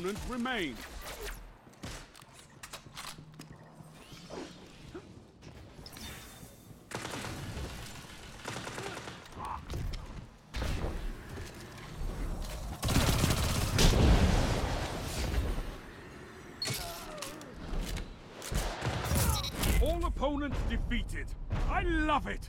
opponent remain. All opponents defeated. I love it!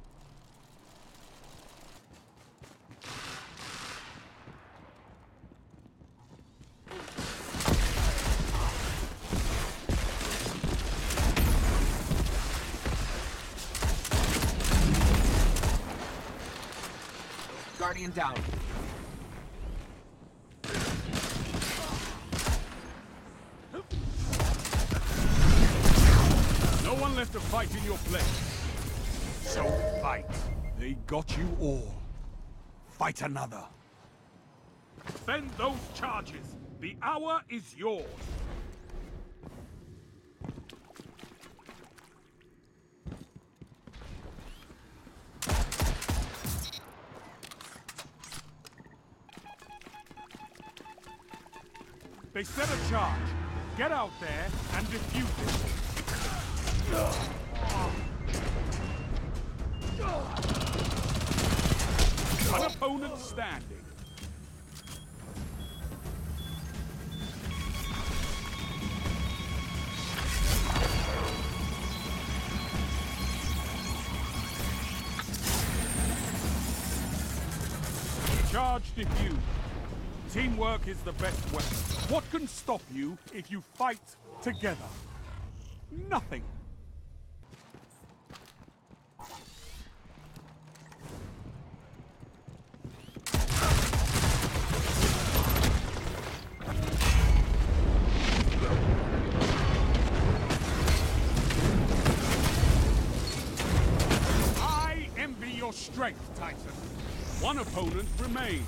Guardian down. No one left to fight in your place. So fight. They got you all. Fight another. Defend those charges. The hour is yours. They set a charge. Get out there and defuse it. An opponent standing. Charge defused. Teamwork is the best weapon. What can stop you if you fight together? Nothing. I envy your strength, Titan. One opponent remains.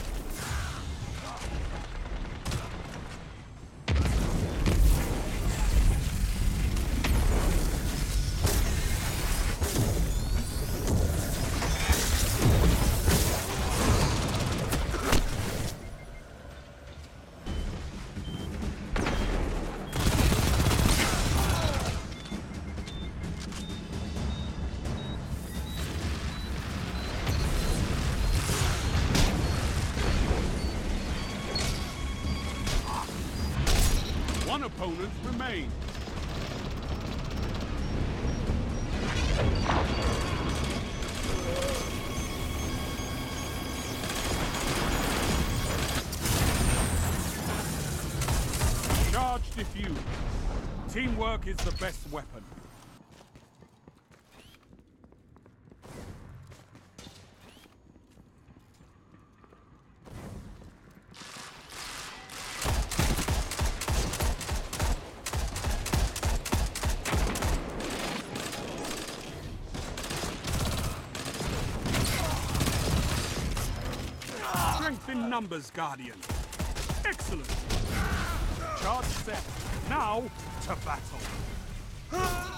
One opponent remains. Charge defused. Teamwork is the best weapon. Strength in numbers, Guardian. Excellent. Charge set. Now to battle.